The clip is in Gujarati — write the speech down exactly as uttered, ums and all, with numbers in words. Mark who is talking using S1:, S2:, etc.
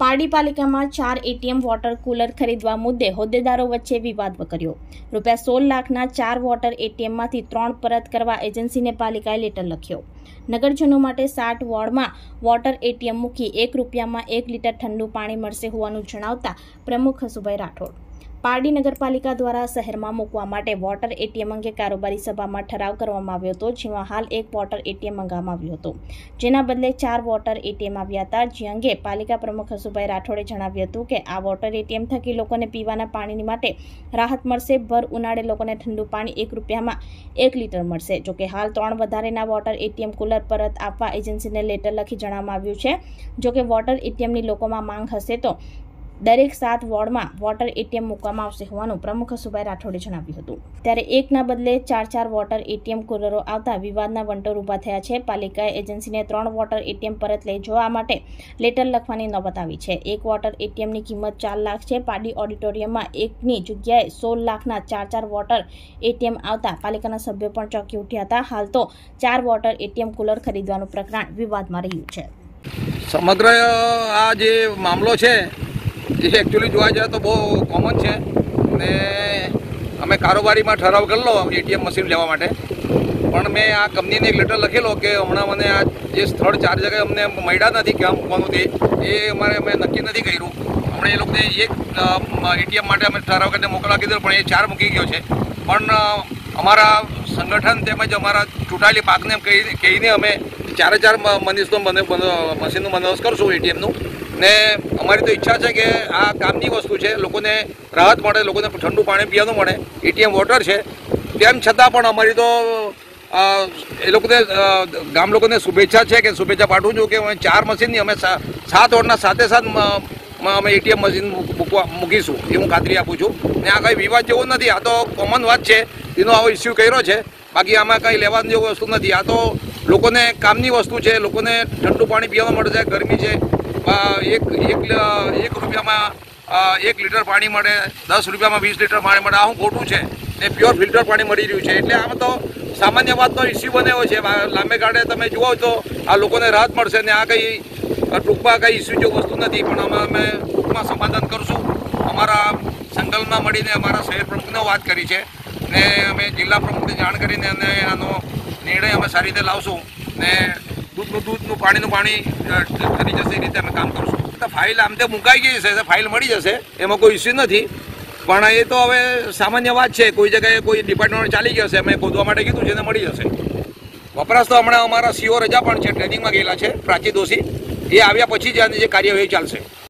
S1: पारडी पालिकामां चार एटीएम वॉटर कूलर खरीदवा मुद्दे होद्देदारो वच्चे विवाद वकर्यो। रूपिया सोल लाखना चार वॉटर एटीएम मांथी त्रण परत करवा एजेंसीने पालिकाए लेटर लख्यो। नगरजनो माटे साठ वोर्डमां वॉटर एटीएम मूकी एक रूपियामां एक लीटर ठंडू पाणी मळशे होवानुं जणावता प्रमुख हसुभाई राठोड पारडी नगरपालिका द्वारा शहेरमां मूकवा माटे वॉटर एटीएम अंगे कारोबारी सभामां ठराव करवामां आव्यो हतो, जेमां हाल एक वॉटर एटीएम मंगाववामां આવ્યું હતું, જેના બદલે ચાર વોટર એટીએમ આવ્યા હતા। જે અંગે પાલિકા પ્રમુખ હસુભાઈ રાઠોડે જણાવ્યું હતું કે આ વોટર એટીએમ થકી લોકોને પીવાના પાણી માટે રાહત મળશે। ભર ઉનાળે લોકોને ઠંડુ પાણી એક રૂપિયામાં એક લીટર મળશે। જોકે હાલ ત્રણ વધારેના વોટર એટીએમ કુલર પરત આપવા એજન્સીને લેટર લખી જણાવવામાં આવ્યું છે। જોકે વોટર એટીએમની લોકોમાં માંગ હશે તો દરેક સાત વોર્ડમાં વોટર એટીએમ મૂકવામાં આવશે હોવાનું પ્રમુખ હસુભાઈ રાઠોડે જણાવ્યું હતું। ત્યારે એકના બદલે ચાર ચાર વોટર એટીએમ કુલરો આવતા વિવાદના વંટોળ ઊભા થયા છે। પાલિકાએ એજન્સીને ત્રણ વોટર એટીએમ પરત લઈ જવા માટે લેટર લખવાની નોબત આવી છે। એક વોટર એટીએમની કિંમત ચાર લાખ છે। પારડી ઓડિટોરિયમમાં એકની જગ્યાએ સોળ લાખના ચાર ચાર વોટર એટીએમ આવતા પાલિકાના સભ્યો પણ ચોંકી ઉઠ્યા હતા। હાલ તો ચાર વોટર એટીએમ કુલર ખરીદવાનું પ્રકરણ વિવાદમાં રહ્યું છે।
S2: સમગ્ર આ જે મામલો છે એ एक्चुअली જોવા જાય તો બહુ કોમન છે ને અમે કારોબારીમાં ઠરાવ કરેલો એટીએમ મશીન લેવા માટે, પણ મેં આ કંપનીને એક લેટર લખેલો કે હમણાં મને આ જે સ્થળ ચાર જગ્યાએ અમને મળ્યા નથી ક્યાં મૂકવાનું તે એ અમારે અમે નક્કી નથી કર્યું। હમણાં એ લોકોને એક એટીએમ માટે અમે ઠરાવ કરીને મોકલવા કીધું, પણ એ ચાર મૂકી ગયો છે। પણ અમારા સંગઠન તેમજ અમારા ચૂંટાયેલી પાકને કહીને અમે ચારે ચાર મનીષનો મશીનનું બંદોબસ્ત કરશું એટીએમનું ને અમારી તો ઈચ્છા છે કે આ કામની વસ્તુ છે, લોકોને રાહત મળે, લોકોને ઠંડુ પાણી પીવાનું મળે। એટીએમ વોટર છે, તેમ છતાં પણ અમારી તો એ લોકોને ગામ લોકોને શુભેચ્છા છે કે શુભેચ્છા પાઠવું છું કે અમે ચાર મશીનની અમે સાત વોર્ડના સાથે સાત અમે એટીએમ મશીન મૂકવા મૂકીશું એ હું ખાતરી આપું છું। ને આ કંઈ વિવાદ જેવો નથી, આ તો કોમન વાત છે, એનો આવો ઇસ્યુ કર્યો છે। બાકી આમાં કંઈ લેવાની જેવી વસ્તુ નથી, આ તો લોકોને કામની વસ્તુ છે, લોકોને ઠંડુ પાણી પીવાનું મળે છે, ગરમી છે, એક એક એક રૂપિયામાં એક લીટર પાણી મળે, દસ રૂપિયામાં વીસ લીટર પાણી મળે, આ હું ખોટું છે ને પ્યોર ફિલ્ટર પાણી મળી રહ્યું છે। એટલે આમાં તો સામાન્ય વાતનો ઇસ્યુ બન્યો છે। લાંબે ગાળે તમે જુઓ તો આ લોકોને રાહત મળશે ને આ કંઈ ટૂંકમાં કંઈ ઇસ્યુ જેવું વસ્તુ નથી, પણ અમે અમે ટૂંકમાં સમાધાન કરશું। અમારા સંકલનમાં મળીને અમારા શહેર પ્રમુખને વાત કરી છે ને અમે જિલ્લા પ્રમુખને જાણ કરીને અને આનો નિર્ણય અમે સારી રીતે લાવશું ને દૂધનું દૂધનું પાણીનું પાણી કરી જશે એ રીતે અમે કામ કરશું। તો ફાઇલ આમ તે મુકાઈ ગઈ છે, ફાઇલ મળી જશે, એમાં કોઈ ઇસ્યુ નથી, પણ એ તો હવે સામાન્ય વાત છે। કોઈ જગ્યાએ કોઈ ડિપાર્ટમેન્ટ ચાલી ગયો છે, અમે ગોતવા માટે કીધું છે ને મળી જશે। વપરાશ તો હમણાં અમારા સીઓ રજા પણ છે, ટ્રેનિંગમાં ગયેલા છે પ્રાચી દોશી, એ આવ્યા પછી જ આની જે કાર્યવાહી ચાલશે।